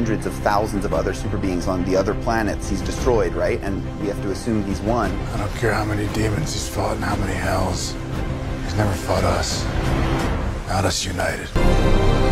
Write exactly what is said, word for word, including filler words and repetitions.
hundreds of thousands of other super beings on the other planets he's destroyed, right? And we have to assume he's won. I don't care how many demons he's fought and how many hells. He's never fought us. Not us united.